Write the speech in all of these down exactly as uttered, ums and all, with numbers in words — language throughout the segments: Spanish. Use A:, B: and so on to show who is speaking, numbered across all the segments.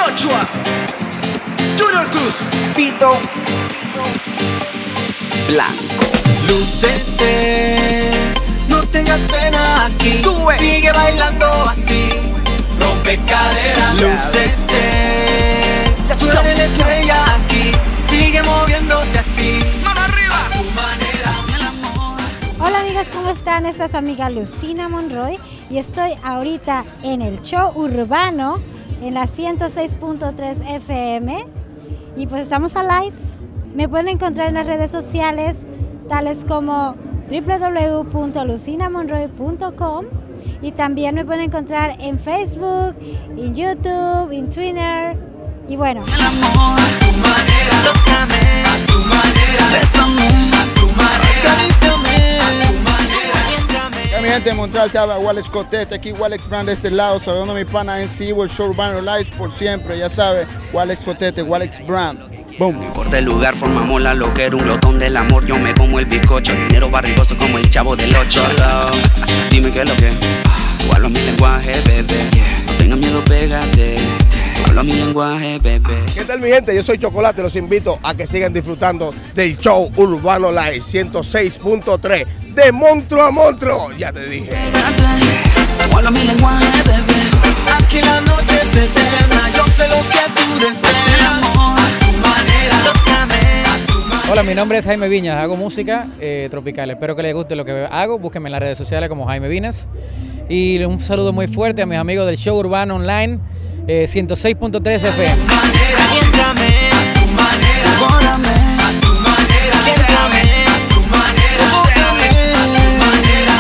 A: Joshua, Junior Cruz,
B: Pito Blanco.
A: Lúcete, no tengas pena aquí.
B: Sube.
A: Sigue bailando así, rompe caderas. Lúcete, tú eres la estrella aquí. Sigue moviéndote así,
B: Mano arriba.
A: a tu manera.
C: Hola amigas, ¿cómo están? Esta es su amiga Lucina Monroy y estoy ahorita en el show urbano en la ciento seis punto tres F M y pues estamos a live. Me pueden encontrar en las redes sociales tales como w w w punto lucina monroy punto com y también me pueden encontrar en Facebook, en YouTube, en Twitter y bueno.
A: El amor, a tu manera, tócame, a tu manera, bésame, a tu manera, acaríciame, a tu manera, entrame.
D: Ya mi gente de Montreal, te habla Walex Cotete, aquí Walex Brand de este lado, saludando a mi pana en sí, el show Urbano Live por siempre, ya sabe, Walex Cotete, Walex Brand. Boom.
B: No importa el lugar, formamos la loquera, un glotón del amor, yo me como el bizcocho, dinero barrigoso como el chavo del ocho. Solo, dime qué es lo que, hablo mi lenguaje, bebé, no tengas miedo, pégate, hablo mi lenguaje, bebé.
E: ¿Qué tal mi gente? Yo soy Chocolate, los invito a que sigan disfrutando del show Urbano Live ciento seis punto tres de monstruo a monstruo, ya te dije.
B: Pégate, hablo mi lenguaje, bebé.
A: Aquí la noche es eterna, yo sé lo que tú deseas. El amor, a tu manera, tócame, a tu manera.
F: Hola, mi nombre es Jaime Viñas, hago música eh, tropical. Espero que les guste lo que hago, búsquenme en las redes sociales como Jaime Viñas. Y un saludo muy fuerte a mis amigos del show Urbano Online eh, ciento seis punto tres F M.
A: Entrame, a tu manera, devórame, a tu manera, entrame, a tu manera, tócame, a tu manera.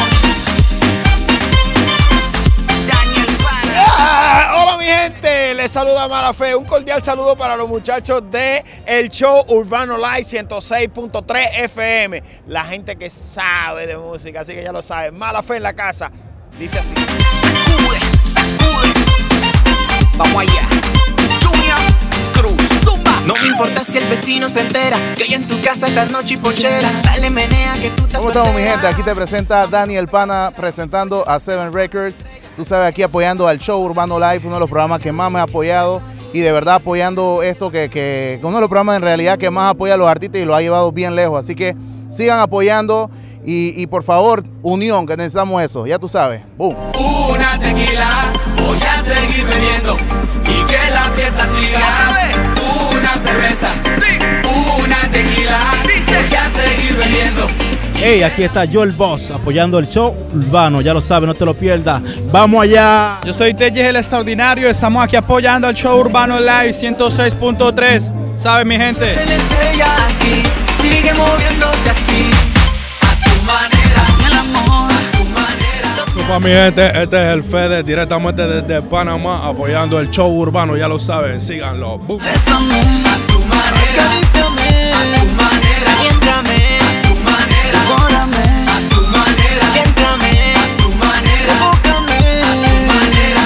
E: ¡Ah! Hola mi gente, les saluda Mala Fe, un cordial saludo para los muchachos de el show Urbano Live ciento seis punto tres F M, la gente que sabe de música, así que ya lo saben, Mala Fe en la casa, dice así.
B: Sacude, sacude. Vamos allá. Junior Cruz, zumba.
A: No me importa si el vecino se entera que hoy en tu casa esta noche y ponchera. Dale menea que tú estás
D: ¿Cómo estamos mi
A: soltera.
D: gente? Aquí te presenta Daniel Pana presentando a Seven Records. Tú sabes, aquí apoyando al show Urbano Live, uno de los programas que más me ha apoyado y de verdad apoyando esto que, que uno de los programas en realidad que más apoya a los artistas y lo ha llevado bien lejos. Así que sigan apoyando y, y por favor, unión, que necesitamos eso, ya tú sabes. Boom.
A: Una tequila, voy a seguir bebiendo y que la fiesta siga. Una cerveza,
B: Sí.
A: una tequila,
B: Dice.
A: voy a seguir bebiendo.
G: Hey, aquí está Joel Boss apoyando el show urbano, ya lo sabes, no te lo pierdas. ¡Vamos allá!
H: Yo soy Telles el Extraordinario, estamos aquí apoyando al show Urbano Live ciento seis punto tres. ¿Sabe mi gente?
A: Eres la estrella aquí, sigue moviéndote así, a tu manera.
B: Hazme el amor.
A: A tu manera.
H: Supa mi gente, este es el Fede directamente desde Panamá apoyando el show urbano, ya lo saben, síganlo. Boom.
B: Bésame.
A: A tu manera, acaríciame, a tu manera, entrame, a tu manera, devórame, a tu manera, entrame, a tu manera, tócame, a tu manera.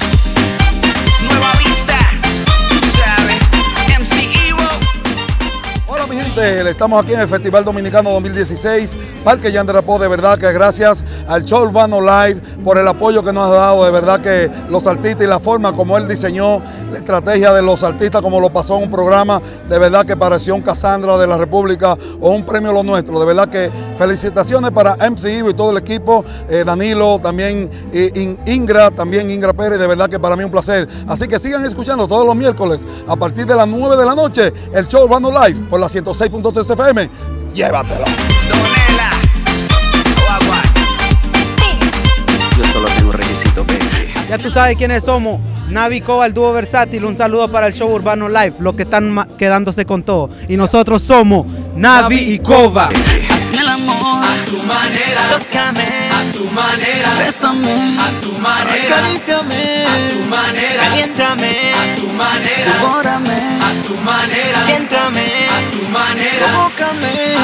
B: Nueva vista. Tú sabes. M C Evo.
I: Hola mi gente, estamos aquí en el Festival Dominicano dos mil dieciséis, Parque Yanderapó, de verdad que gracias al show Urbano Live por el apoyo que nos ha dado, de verdad que los artistas y la forma como él diseñó la estrategia de los artistas, como lo pasó en un programa, de verdad que pareció un Cassandra de la República o un premio Lo Nuestro, de verdad que felicitaciones para M C Evo y todo el equipo, eh, Danilo, también eh, In- Ingra, también Ingra Pérez, de verdad que para mí un placer, así que sigan escuchando todos los miércoles a partir de las nueve de la noche, el show Urbano Live por la ciento seis punto tres F M, llévatelo.
B: Donela. Agua. Yo solo tengo requisito, baby.
J: Ya tú sabes quiénes somos. Navi Cova, el dúo versátil. Un saludo para el show Urbano Live, los que están ma- quedándose con todo. Y nosotros somos Navi y Cova.
B: Hazme el amor.
A: A tu manera, tócame, a tu manera,
B: Bésame.
A: a tu manera, acaríciame, a tu manera, aliéntame, a tu manera,
B: Devórame.
A: a tu manera, entrame, a tu manera, provócame,